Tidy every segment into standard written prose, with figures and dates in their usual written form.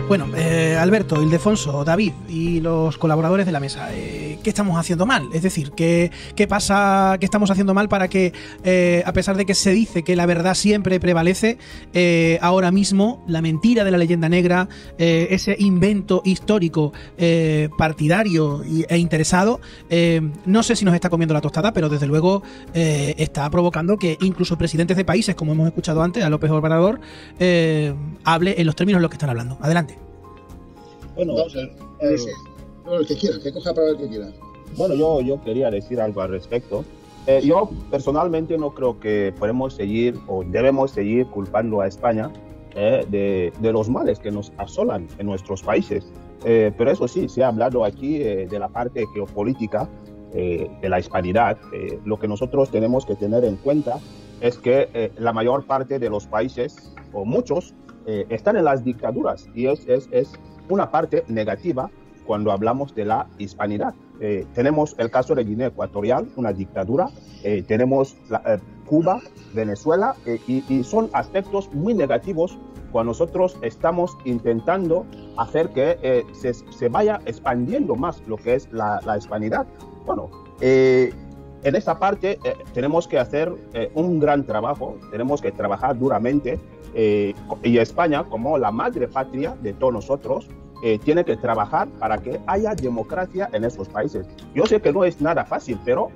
Bueno, Alberto, Ildefonso, David y los colaboradores de la mesa, ¿qué estamos haciendo mal? Es decir, ¿qué pasa, qué estamos haciendo mal para que, a pesar de que se dice que la verdad siempre prevalece, ahora mismo la mentira de la leyenda negra, ese invento histórico partidario e interesado, no sé si nos está comiendo la tostada, pero desde luego está provocando que incluso presidentes de países, como hemos escuchado antes, a López Obrador, hable en los términos en los que están hablando? Adelante. Bueno, vamos a ver. El que quiera, que coja para el que quiera. Bueno, yo quería decir algo al respecto. Yo personalmente no creo que podemos seguir o debemos seguir culpando a España de los males que nos asolan en nuestros países. Pero eso sí, se ha hablado aquí de la parte geopolítica de la hispanidad. Lo que nosotros tenemos que tener en cuenta es que la mayor parte de los países, o muchos, están en las dictaduras, y es una parte negativa cuando hablamos de la hispanidad. Tenemos el caso de Guinea Ecuatorial, una dictadura, tenemos Cuba, Venezuela, y son aspectos muy negativos cuando nosotros estamos intentando hacer que se vaya expandiendo más lo que es la hispanidad. Bueno, en esta parte tenemos que hacer un gran trabajo, tenemos que trabajar duramente, y España, como la madre patria de todos nosotros, tiene que trabajar para que haya democracia en esos países. Yo sé que no es nada fácil, pero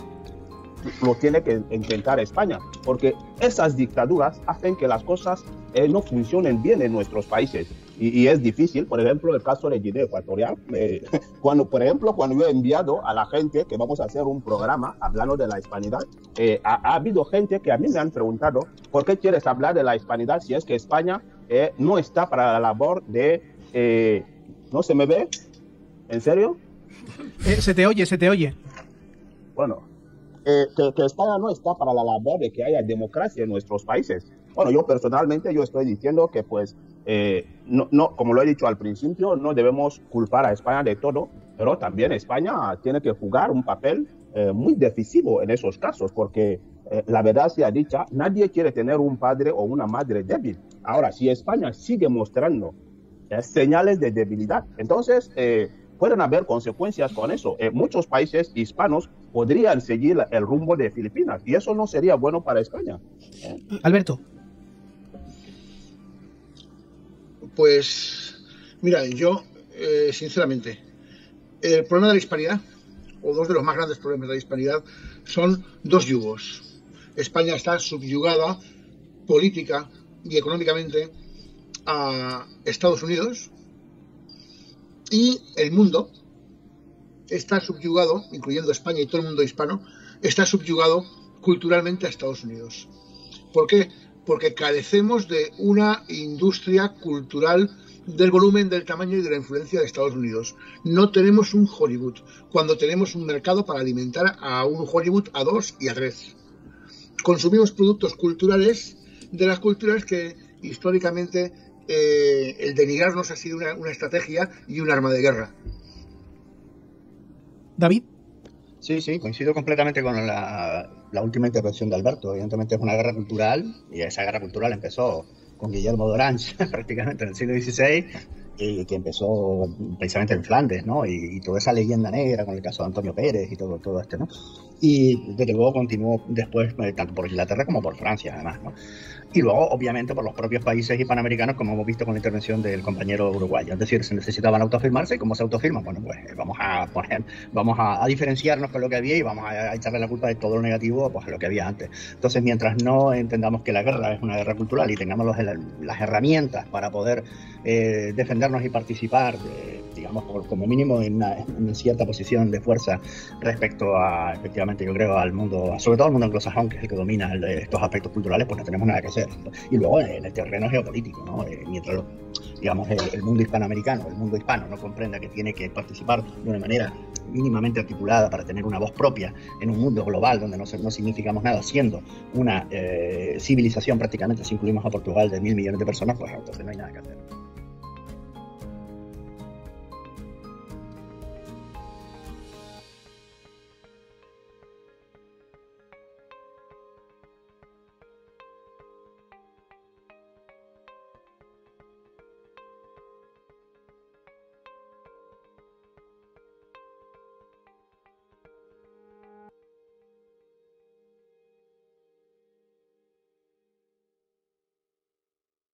lo tiene que intentar España, porque esas dictaduras hacen que las cosas no funcionen bien en nuestros países. Y es difícil. Por ejemplo, el caso de Guinea Ecuatorial, cuando yo he enviado a la gente que vamos a hacer un programa hablando de la hispanidad, ha habido gente que a mí me han preguntado ¿por qué quieres hablar de la hispanidad si es que España no está para la labor de... ¿No se me ve? ¿En serio? Se te oye. Bueno, que España no está para la labor de que haya democracia en nuestros países. Bueno, yo personalmente estoy diciendo que pues no, como lo he dicho al principio, no debemos culpar a España de todo, pero también España tiene que jugar un papel muy decisivo en esos casos, porque la verdad sea dicha, nadie quiere tener un padre o una madre débil. Ahora, si España sigue mostrando señales de debilidad, entonces pueden haber consecuencias con eso. Muchos países hispanos podrían seguir el rumbo de Filipinas, y eso no sería bueno para España. Alberto. Pues, mira, yo, sinceramente, el problema de la hispanidad, o dos de los más grandes problemas de la hispanidad, son dos yugos. España está subyugada política y económicamente a Estados Unidos, y el mundo está subyugado, incluyendo España y todo el mundo hispano, está subyugado culturalmente a Estados Unidos. ¿Por qué? Porque carecemos de una industria cultural del volumen, del tamaño y de la influencia de Estados Unidos. No tenemos un Hollywood, cuando tenemos un mercado para alimentar a un Hollywood a 2 y a 3. Consumimos productos culturales de las culturas que históricamente el denigrarnos ha sido una estrategia y un arma de guerra. David. Sí, coincido completamente con la última intervención de Alberto. Evidentemente es una guerra cultural, y esa guerra cultural empezó con Guillermo de Orange prácticamente en el siglo XVI, y que empezó precisamente en Flandes, ¿no? Y toda esa leyenda negra con el caso de Antonio Pérez y todo esto, ¿no? Y desde luego continuó después tanto por Inglaterra como por Francia, además, ¿no? Y luego, obviamente, por los propios países hispanoamericanos, como hemos visto con la intervención del compañero uruguayo. Es decir, se necesitaban autoafirmarse. ¿Y cómo se autoafirman? Bueno, pues vamos a diferenciarnos con lo que había, y vamos a echarle la culpa de todo lo negativo pues, a lo que había antes. Entonces, mientras no entendamos que la guerra es una guerra cultural y tengamos las herramientas para poder defendernos y participar, digamos, como mínimo en cierta posición de fuerza respecto a, efectivamente, yo creo, al mundo, sobre todo al mundo anglosajón, que es el que domina estos aspectos culturales, pues no tenemos nada que hacer. Y luego en el terreno geopolítico, ¿no? Mientras digamos el mundo hispanoamericano, el mundo hispano no comprenda que tiene que participar de una manera mínimamente articulada para tener una voz propia en un mundo global donde no significamos nada, siendo una civilización prácticamente, si incluimos a Portugal, de 1.000 millones de personas, pues entonces no hay nada que hacer.